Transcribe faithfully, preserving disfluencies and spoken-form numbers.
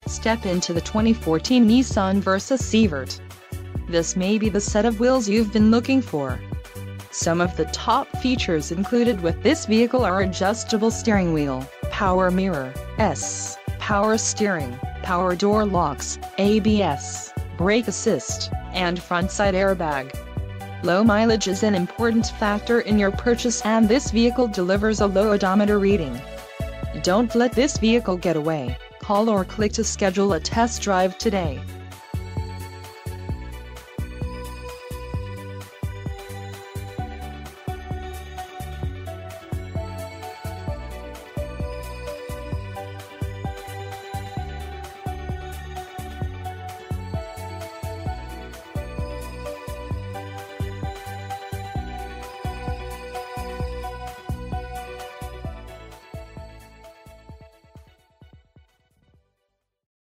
Step into the twenty fourteen Nissan Versa Sievert. This may be the set of wheels you've been looking for. Some of the top features included with this vehicle are adjustable steering wheel, power mirror, S, power steering, power door locks, A B S, brake assist, and front side airbag. Low mileage is an important factor in your purchase, and this vehicle delivers a low odometer reading. Don't let this vehicle get away. Call or click to schedule a test drive today.